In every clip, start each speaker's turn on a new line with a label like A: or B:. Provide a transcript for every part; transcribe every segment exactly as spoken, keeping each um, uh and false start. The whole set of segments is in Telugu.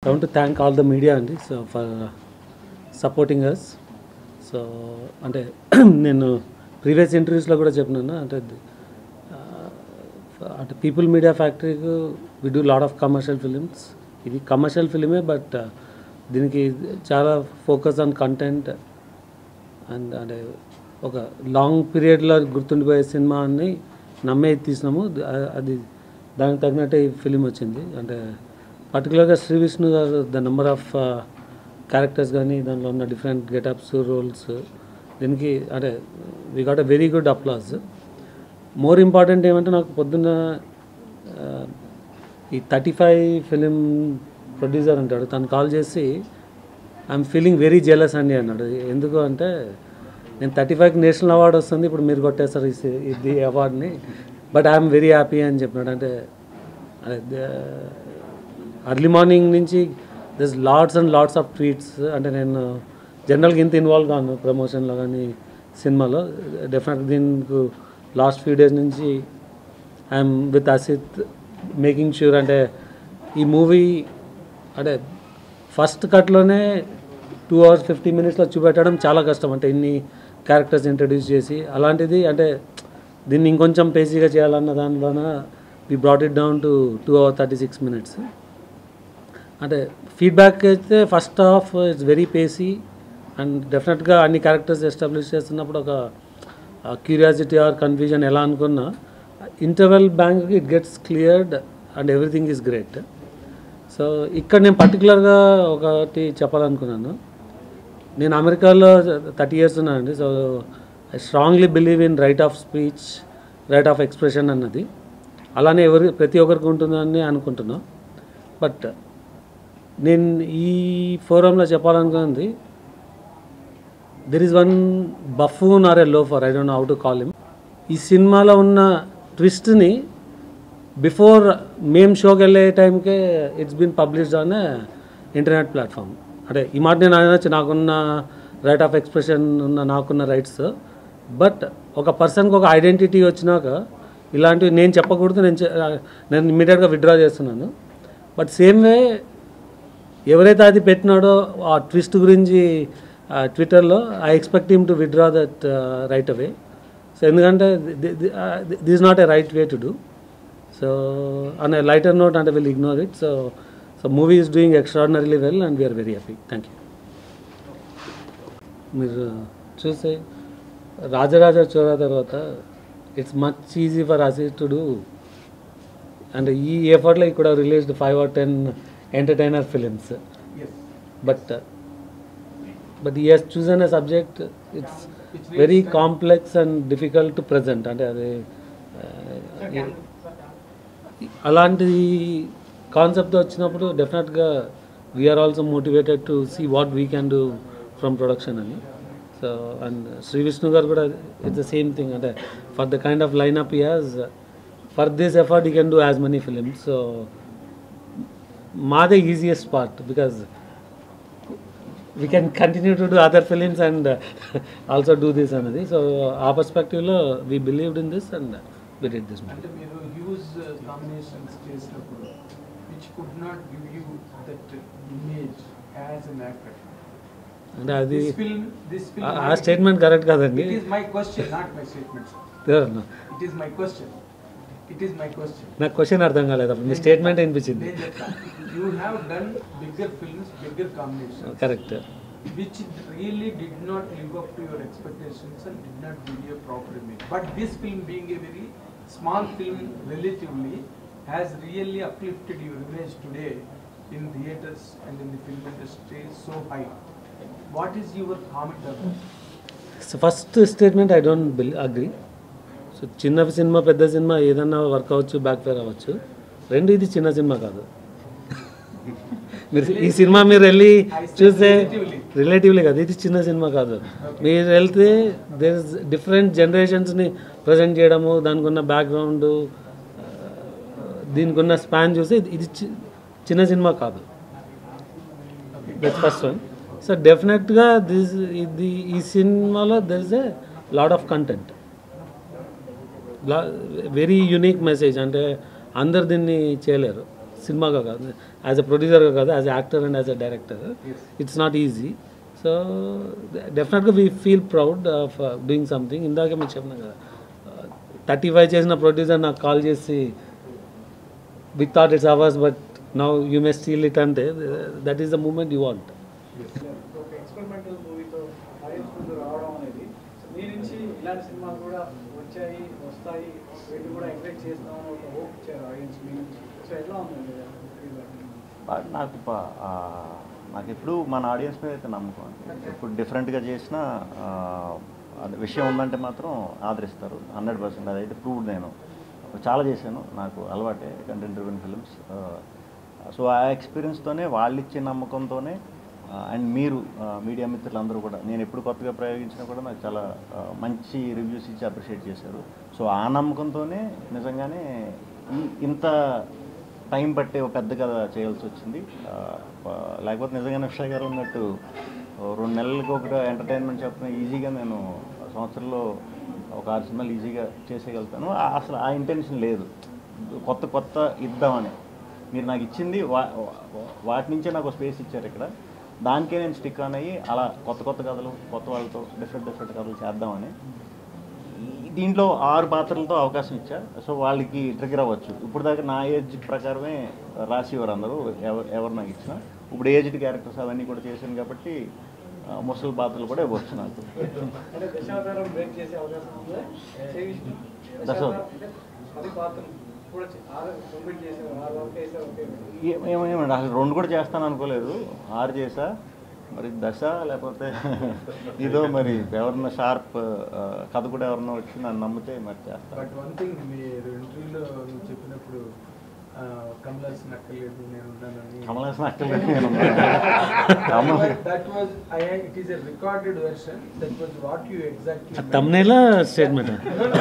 A: I want to thank all the media and so for supporting us. So అంటే నేను ప్రీవియస్ ఇంటర్వ్యూస్లో కూడా చెప్పినాను అంటే అంటే పీపుల్ మీడియా ఫ్యాక్టరీకి we do lot of commercial films. ఇది కమర్షియల్ ఫిలిమే బట్ దీనికి చాలా ఫోకస్ ఆన్ కంటెంట్ అండ్ అంటే ఒక లాంగ్ పీరియడ్లో గుర్తుండిపోయే సినిమా అని నమ్మే తీసినాము. అది దానికి తగినట్టే ఈ ఫిలిం వచ్చింది. అంటే పర్టికులర్గా శ్రీ విష్ణు గారు ద నెంబర్ ఆఫ్ క్యారెక్టర్స్ కానీ దాంట్లో ఉన్న డిఫరెంట్ గెటప్స్ రోల్స్ దీనికి అంటే we got a very good applause. More important ఏమంటే నాకు పొద్దున్న ఈ థర్టీ ఫైవ్ ఫిలిం ప్రొడ్యూసర్ అంటాడు, తను కాల్ చేసి ఐఎమ్ ఫీలింగ్ వెరీ జెలస్ అండి అన్నాడు. ఎందుకు అంటే నేను థర్టీ ఫైవ్కి నేషనల్ అవార్డు వస్తుంది, ఇప్పుడు మీరు కొట్టేస్తారు ఇది అవార్డుని, బట్ ఐఎమ్ వెరీ హ్యాపీ అని చెప్పినాడు. అంటే అదే అర్లీ మార్నింగ్ నుంచి this lots and lots of tweets. అంటే నేను జనరల్గా ఇంత ఇన్వాల్వ్ కాను ప్రమోషన్లో కానీ సినిమాలో. డెఫినెట్గా దీనికి లాస్ట్ ఫ్యూ డేస్ నుంచి I'm with Hasith making sure అంటే ఈ మూవీ అంటే ఫస్ట్ కట్లోనే టూ అవర్స్ ఫిఫ్టీ మినిట్స్లో చూపెట్టడం చాలా కష్టం. అంటే ఇన్ని క్యారెక్టర్స్ ఇంట్రడ్యూస్ చేసి అలాంటిది అంటే దీన్ని ఇంకొంచెం పేసీగా చేయాలన్న దానిలోన we brought it down to two hour thirty six minutes. అంటే ఫీడ్బ్యాక్ అయితే first half it's very pacy and డెఫినెట్గా అన్ని క్యారెక్టర్స్ ఎస్టాబ్లిష్ చేస్తున్నప్పుడు ఒక క్యూరియాసిటీ ఆర్ కన్ఫ్యూజన్ ఎలా అనుకున్నా interval bang it gets cleared and everything is great. So ఇక్కడ నేను పర్టికులర్గా ఒకటి చెప్పాలనుకున్నాను. నేను అమెరికాలో థర్టీ ఇయర్స్ ఉన్నానండి. So I strongly believe in right of speech, right of expression అన్నది. అలానే ఎవరి ప్రతి ఒక్కరికి ఉంటుందని అనుకుంటున్నాను. బట్ నేను ఈ ఫోరంలో చెప్పాలనుకున్నది there is one buffoon or a loafer, I don't know how to call him. ఈ సినిమాలో ఉన్న ట్విస్ట్ని బిఫోర్ మేము షోకి వెళ్ళే టైంకే it's been published on internet platform. అంటే ఈ మాట నేను అనొచ్చు, నాకున్న రైట్ ఆఫ్ ఎక్స్ప్రెషన్ ఉన్న నాకున్న రైట్స్. బట్ ఒక పర్సన్కి ఒక ఐడెంటిటీ వచ్చినాక ఇలాంటివి నేను చెప్పకూడదు, నేను నేను ఇమ్మీడియట్గా విత్డ్రా చేస్తున్నాను. బట్ సేమ్ వే ఎవరైతే అది పెట్టినాడో ఆ ట్విస్ట్ గురించి ట్విట్టర్లో I expect him to withdraw that right away. So ఎందుకంటే this is not a right way to do. So on a lighter note అంటే will ignore it. So so movie is doing extraordinarily well and we're very happy. Thank you. మీరు చూస్తే రాజరాజ చోరా తర్వాత ఇట్స్ మచ్ ఈజీ ఫర్ అసిత్ టు డూ. అంటే ఈ ఎఫర్ట్లో ఇక్కడ released five or ten entertainer films. But but ఈ Hess chosen a subject it's very complex and difficult to present. అంటే అది అలాంటి కాన్సెప్ట్తో వచ్చినప్పుడు డెఫినెట్గా we're also motivated to see what we can do from production అని. సో అండ్ శ్రీ విష్ణు గారు కూడా ఇట్స్ ద సేమ్ థింగ్. అంటే for the kind of lineup he has for this effort he can do as many films. So మాదే easiest part because we can continue to do other films and also do this అన్నది. సో ఆ పర్స్పెక్టివ్లో we believed in this and we did this movie.
B: మీరు యూజ్ కాంబినేషన్స్ చేసినప్పుడు which could not give you that image as an actor.
A: అంటే అది
B: this film this film
A: ఆ స్టేట్మెంట్ కరెక్ట్ కాదండి.
B: it is my question, not my statement,
A: sir.
B: it is my question it is my question
A: నాకు క్వశ్చన్ అర్థం కాలేదు, మీ స్టేట్మెంట్ అనిపించింది.
B: you have done bigger films, bigger combinations,
A: correct,
B: which really did not live up to your expectations and did not give you a proper image. But this film, being a very small film relatively, has really uplifted your image today in theatres and in the film industry so high. What is your comment on that?
A: So first statement I don't bill agree. So చిన్న సినిమా పెద్ద సినిమా ఏదన్నా వర్క్ అవ్వచ్చు, బ్యాక్ ఫైర్ అవ్వచ్చు. రెండు ఇది చిన్న సినిమా కాదు. మీరు ఈ సినిమా మీరు వెళ్ళి చూస్తే రిలేటివ్లీ కాదు, ఇది చిన్న సినిమా కాదు. మీరు వెళ్తే దేర్ ఇస్ డిఫరెంట్ జనరేషన్స్ని ప్రజెంట్ చేయడము, దానికి ఉన్న బ్యాక్గ్రౌండ్, దీనికి ఉన్న స్పాన్ చూస్తే ఇది చిన్న సినిమా కాదు. That's first one. సో డెఫినెట్గా దిస్ ఇది ఈ సినిమాలో there is a lot of content, very unique message. అంటే అందరు దీన్ని చేయలేరు. సినిమాగా కాదు, యాజ్ అ ప్రొడ్యూసర్గా కాదు, as a actor and as a director. It's not easy. So డెఫినెట్గా we feel proud of doing something. ఇందాకే మీకు చెప్పినా కదా, థర్టీ ఫైవ్ చేసిన ప్రొడ్యూసర్ నాకు కాల్ చేసి we thought it's ours but now you may steal it అంటే that is the moment you want.
C: ఒక ఎక్స్పెరిమెంటల్ మూవీతో ఆడియన్స్ ముందు రావడం అనేది మీ నుంచి ఇలాంటి సినిమాలు కూడా వచ్చాయి వస్తాయి వీటిని కూడా ఎంకరేజ్ చేస్తామని ఒక హోప్ ఇచ్చారు ఆడియన్స్ మీ నుంచి. సో ఎట్లా ఉందండి
D: నాకు ప- ఆ, నాకు ఎప్పుడు మన ఆడియన్స్ మీద అయితే నమ్మకం అండి. ఇప్పుడు డిఫరెంట్గా చేసిన అది విషయం ఉందంటే మాత్రం ఆదరిస్తారు హండ్రెడ్ పర్సెంట్. అదైతే ప్రూవ్. నేను చాలా చేశాను, నాకు అలవాటే కంటెంట్ డ్రివెన్ ఫిల్మ్స్. సో ఆ ఎక్స్పీరియన్స్తోనే వాళ్ళు ఇచ్చే నమ్మకంతోనే అండ్ మీరు మీడియా మిత్రులందరూ కూడా నేను ఎప్పుడు కొత్తగా ప్రయోగించినా కూడా నాకు చాలా ఆ, మంచి రివ్యూస్ ఇచ్చి అప్రిషియేట్ చేశారు. సో ఆ నమ్మకంతోనే నిజంగానే ఈ ఇంత టైం పట్టే ఒక పెద్ద కథ చేయాల్సి వచ్చింది. ఆ, ప- లేకపోతే నిజంగానే అక్షయ్ గారు ఉన్నట్టు ఓ రెండు నెలలకు ఒక ఎంటర్టైన్మెంట్ చెప్పిన ఈజీగా నేను సంవత్సరంలో ఒక ఆరు సినిమాలు ఈజీగా చేసేయగలుగుతాను. ఆ- అసలు ఆ ఇంటెన్షన్ లేదు. కొత్త కొత్త ఇద్దామని మీరు నాకు ఇచ్చింది వా వా- వాటి నుంచే నాకు స్పేస్ ఇచ్చారు ఇక్కడ. దానికే నేను స్టిక్ ఆన్ అయ్యి అలా కొత్త కొత్త కథలు కొత్త వాళ్ళతో డిఫరెంట్ డిఫరెంట్ కథలు చేద్దామని ఈ- దీంట్లో ఆరు పాత్రలతో అవకాశం ఇచ్చా. సో వాళ్ళకి ట్రిగర్ అవ్వచ్చు. ఇప్పుడు దాకా నా ఏజ్ ప్రకారమే రాసేవారు అందరూ ఎవరు ఎవరు నాకు ఇచ్చిన. ఇప్పుడు ఏజ్డ్ క్యారెక్టర్స్ అవన్నీ కూడా చేశాను కాబట్టి ఆ, ముసలి పాత్రలు కూడా ఇవ్వచ్చు నాకు.
C: అంటే దశావతారం బ్రేక్ చేసే అవకాశం ఉందా? చేసి-
D: దశావతారం.
C: అంటే పది పాత్రలు కూడా చే- ఆరు కంప్లీట్ చేసారు, ఆరు వరకు వేసారు. ఓకే
D: ఏ- ఏమో ఏమండి అసలు రెండు కూడా చేస్తాను అనుకోలేదు. ఆరు చేసా, మరి దశ లేకపోతే ఇదో మరి ఎవరన్నా షార్ప్ కథ కూడా ఎవరన్నా వచ్చి నన్ను నమ్మితే మరి చేస్తాను.
B: బట్ వన్ థింగ్ మీరు ఇంటర్వ్యూలో నువ్వు చెప్పినప్పుడు కమలాసన్ అక్కర్లేదు నేను ఉన్నానని,
D: కమలాసన్ అక్కర్లేదు నేను ఉన్నాను.
B: That was it is a recorded version. That was what you exactly
A: తమ్నేలా statement.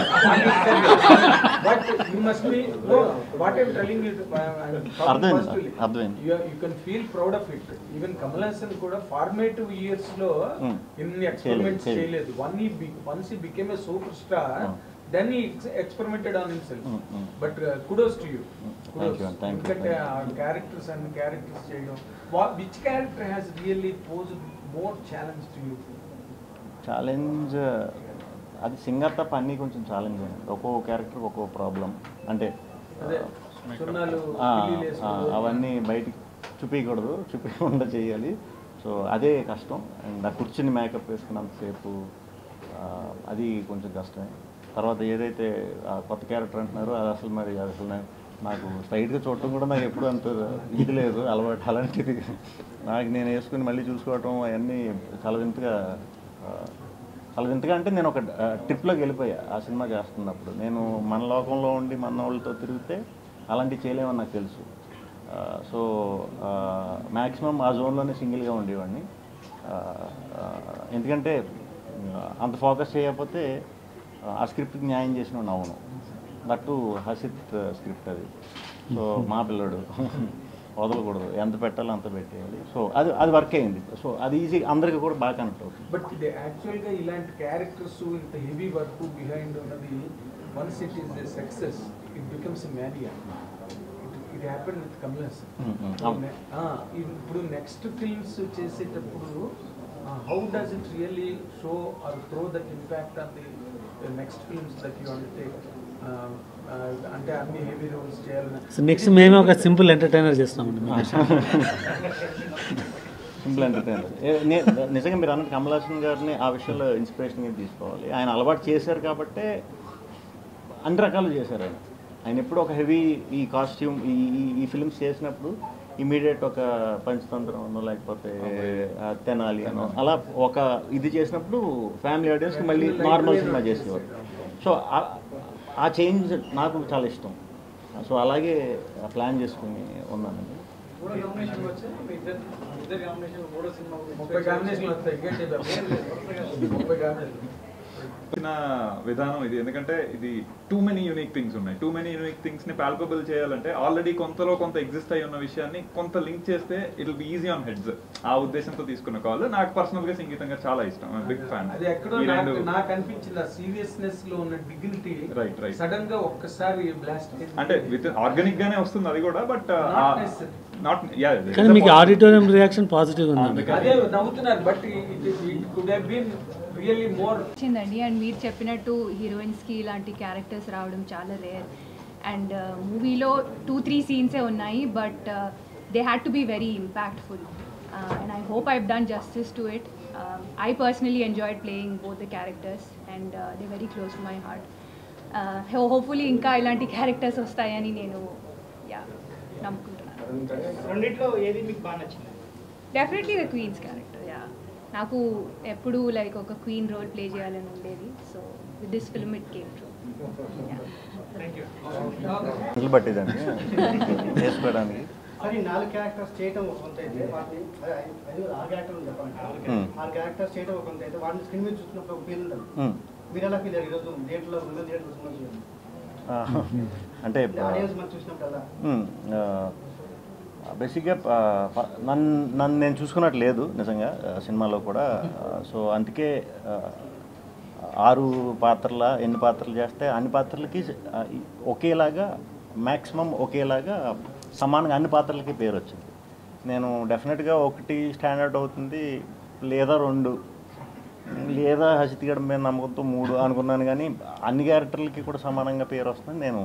B: but you must be no, what I'm telling you to, I'm
D: అర్థమైంది,
B: positively.
D: అర్థమైంది.
B: you, you can feel proud of it. Even Kamal Hassan కూడా formative years లో
D: Hmm.
B: ఇన్ని experiments
D: చేయలేదు.
B: చేయలేదు. One he be, once he became a superstar,
D: Hmm.
B: then he ex- experimented on himself.
D: Hmm, hmm.
B: But uh, kudos to you.
D: Thank you, thank you,
B: ఎందుకంటే
D: thank
B: ఆ క్యారెక్టర్స్ అండ్ క్యారెక్టర్స్ చేయడం, What- which character has really posed more challenge to you?
D: Challenge అది సింగర్ తప్ప అన్నీ కొంచెం ఛాలెంజ్ అండి. ఒక్కో క్యారెక్టర్ ఒక్కో ప్రాబ్లం. అంటే
B: అదే సున్నాలు
D: ఆ,
B: పిల్లీలు
D: ఆ,
B: వేసుకుంటూ.
D: అవన్నీ బయటికి చూపించకూడదు, చూపించకుండా చేయాలి. సో అదే కష్టం. అండ్ ఆ కూర్చుని మేకప్ వేసుకున్నంతసేపు ఆ, అది కొంచెం కష్టమే. తర్వాత ఏదైతే ఆ కొత్త క్యారెక్టర్ అంటున్నారో అది అసలు మరి అది అసలు నాకు- నాకు స్ట్రైట్గా చూడటం కూడా నాకు ఎప్పుడు అంత ఇది లేదు, అలవాటు అలాంటిది. నాకు నేను వేసుకుని మళ్ళీ చూసుకోవటం అవన్నీ చాలా వింతగా ఆ, చాలా వింతగా అంటే నేను ఒక ట్రిప్లోకి వెళ్ళిపోయా ఆ సినిమా చేస్తున్నప్పుడు. నేను మన లోకంలో ఉండి మన వాళ్ళతో తిరిగితే అలాంటివి చేయలేమని నాకు తెలుసు. ఆ, సో మ్యాక్సిమం ఆ జోన్లోనే సింగిల్గా ఉండేవాడిని. ఆ, ఆ, ఎందుకంటే ఆ, అంత ఫోకస్ చేయకపోతే ఆ స్క్రిప్ట్కి న్యాయం చేసిన అవును. దట్టు హసిత్ స్క్రిప్ట్ అది. సో మా పిల్లడు వదలకూడదు, ఎంత పెట్టాలో అంత పెట్టేయాలి. సో అది అది వర్క్ అయింది. సో అది ఈజీ, అందరికీ కూడా బాగా కనెక్ట్ అవుతుంది.
B: బట్ ఇది యాక్చువల్గా ఇలాంటి క్యారెక్టర్స్ ఇంత హెవీ వర్క్ బిహైండ్ ఉన్నది, once it is a success it becomes a maria. It happen with Kamal Haasan.
D: అవును.
B: ఇప్పుడు నెక్స్ట్ ఫిల్మ్స్ చేసేటప్పుడు how does it really show or throw that impact on the next films that you undertake? అంటే అన్ని హెవీ రోల్స్ చేయాలని.
A: సో నెక్స్ట్ మేమే ఒక సింపుల్ ఎంటర్టైనర్ చేస్తామండి.
D: Simple entertainer. నిజంగా మీరు అన్నట్టు కమల్ హాసన్ గారిని ఆ విషయంలో ఇన్స్పిరేషన్గా తీసుకోవాలి. ఆయన అలవాటు చేశారు కాబట్టే అన్ని రకాలు చేశారు ఆయన. ఆయన ఎప్పుడు ఒక హెవీ ఈ కాస్ట్యూమ్ ఈ ఈ- ఈ ఫిల్మ్స్ చేసినప్పుడు ఇమీడియట్ ఒక పంచతంత్రం అనో లేకపోతే ఆ, తెనాలి అనో అలా ఒక ఇది చేసినప్పుడు ఫ్యామిలీ ఆడియన్స్కి మళ్ళీ నార్మల్ సినిమా చేసేవారు. సో ఆ- ఆ చేంజ్ నాకు చాలా ఇష్టం. సో అలాగే ప్లాన్ చేసుకుని ఉన్నానండి.
C: మూడో కాంబినేషన్ వచ్చా మీ ఇద్దరు ఇద్దరు కాంబినేషన్ మూడో సినిమా
B: ముప్పై కాంబినేషన్లు వస్తాయి. ఇంకేంటి బాబు? ముప్పై కాంబినేషన్లు.
E: వచ్చిన విధానం ఇది, ఎందుకంటే ఇది టూ మెనీ యూనిక్ థింగ్స్ ఉన్నాయి. టూ మెనీ యూనిక్ థింగ్స్ ని పాల్పబుల్ చేయాలంటే ఆల్రెడీ కొంతలో కొంత ఎగ్జిస్ట్ అయి ఉన్న విషయాన్ని కొంత లింక్ చేస్తే it will be easy on heads. ఆ ఉద్దేశంతో తీసుకున్న కాల్. నాకు పర్సనల్ గా సంగీతంగా చాలా ఇష్టం, బిగ్ ఫ్యాన్.
B: అది ఎక్కడో నాకు నాకు అనిపించింది ఆ సీరియస్నెస్ లో ఉన్న డిగ్నిటీ
E: రైట్ రైట్
B: సడన్ గా ఒక్కసారి బ్లాస్ట్
E: అంటే విత్ ఆర్గానిక్ గానే వస్తుంది అది కూడా, బట్ నాట్
A: కానీ మీకు ఆడిటోరియం రియాక్షన్ పాజిటివ్ ఉంది.
B: అదే నవ్వుతున్నారు, but it could have been really more
F: వచ్చిందండి. అండ్ మీరు చెప్పినట్టు హీరోయిన్స్కి ఇలాంటి క్యారెక్టర్స్ రావడం చాలా రేర్. అండ్ మూవీలో టూ త్రీ సీన్సే ఉన్నాయి, but they had to be very impactful. And I hope I done justice to it. I personally enjoyed playing both the characters and they very close to my heart. Hopefully ఇంకా ఇలాంటి క్యారెక్టర్స్ వస్తాయని నేను యా నమ్ముకుంటున్నాను.
C: రెండిట్లో ఏది మీకు బాగా నచ్చింది?
F: Definitely the queen's character. Yeah నాకు ఎప్పుడు లైక్ ఒక క్వీన్ రోల్ ప్లే చేయాలని ఉండేది. So with this film it came true.
D: నిల్ పట్టిదండి చేసుకోవడానికి.
G: సార్ ఈ నాలుగు క్యారెక్టర్స్ చేయడం ఒక కొంత అయితే వాటిని అదే ఐదు ఆరు క్యారెక్టర్లు చెప్పాలంటే ఆరు క్యారెక్టర్స్ చేయడం ఒక కొంత అయితే వాటిని స్క్రీన్ మీద చూసినప్పుడు ఒక ఫీల్ ఉంటుంది. మీరు ఎలా ఫీల్ అయ్యారు ఈరోజు థియేటర్లో ఉన్న థియేటర్ చూసినప్పుడు?
D: అంటే
G: ఆడియన్స్ మనం చూసినప్పుడు అలా
D: బేసిక్గా నన్ను నన్ను నేను చూసుకున్నట్టు లేదు నిజంగా సినిమాలో కూడా. సో అందుకే ఆరు పాత్రల ఎన్ని పాత్రలు చేస్తే అన్ని పాత్రలకి ఒకేలాగా మ్యాక్సిమం ఒకేలాగా సమానంగా అన్ని పాత్రలకి పేరు వచ్చింది. నేను డెఫినెట్గా ఒకటి స్టాండర్డ్ అవుతుంది లేదా రెండు లేదా హసిత్ గడ మీద నమ్మకంతో మూడు అనుకున్నాను, కానీ అన్ని క్యారెక్టర్లకి కూడా సమానంగా పేరు వస్తుంది. నేను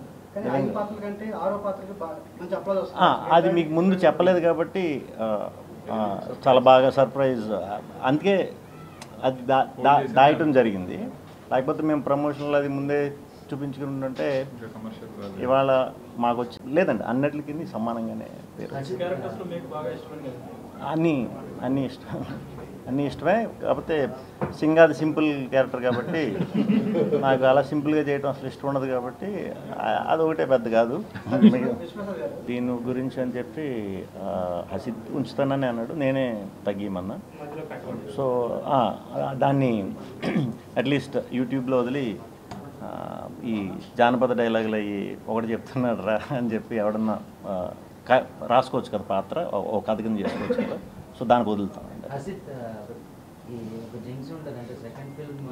D: అది మీకు ముందు చెప్పలేదు కాబట్టి చాలా బాగా సర్ప్రైజ్, అందుకే అది దా దాయటం జరిగింది. లేకపోతే మేము ప్రమోషన్లో అది ముందే చూపించుకుంటుంటే ఇవాళ మాకు వచ్చి లేదండి, అన్నిటికి సమానంగానే పేరు. అన్నీ అన్నీ ఇష్టం అన్నీ ఇష్టమే, కాకపోతే సింగ్ అది సింపుల్ క్యారెక్టర్ కాబట్టి నాకు అలా సింపుల్గా చేయడం అసలు ఇష్టం ఉండదు కాబట్టి అది ఒకటే పెద్ద కాదు. దీని గురించి అని చెప్పి హసిత్ ఉంచుతానని అన్నాడు, నేనే తగ్గిమన్నా. సో దాన్ని అట్లీస్ట్ యూట్యూబ్లో వదిలి ఈ జానపద డైలాగులు అయ్యి ఒకటి చెప్తున్నాడు రా అని చెప్పి ఎవడన్నా రాసుకోవచ్చు కదా పాత్ర, ఒక కథ కింద చేసుకోవచ్చు కదా. సో దానికి వదులుతాం.
H: హసిత్ ఈ ఒక జింక్స్ ఉంటుంది అంటే సెకండ్ ఫిల్మ్